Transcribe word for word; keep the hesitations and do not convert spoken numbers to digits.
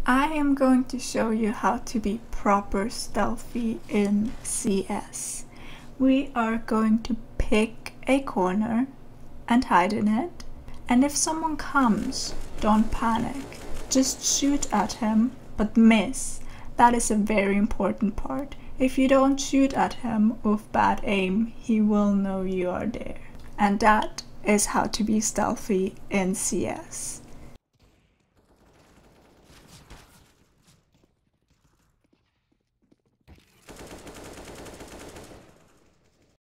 I am going to show you how to be proper stealthy in C S. We are going to pick a corner and hide in it, and if someone comes, don't panic. Just shoot at him, but miss. That is a very important part. If you don't shoot at him with bad aim, he will know you are there. And that is how to be stealthy in C S.